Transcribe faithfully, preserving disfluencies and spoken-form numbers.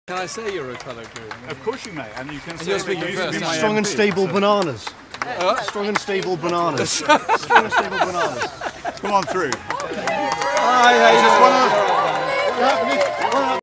Can I say you're a fellow Corbyn? Of course you may, and you can and say you're that speaking you used to be first. my Strong M and P, stable so- bananas. Uh, Strong and stable bananas. Strong and stable bananas. Come on through. Hi, how you Just doing? one of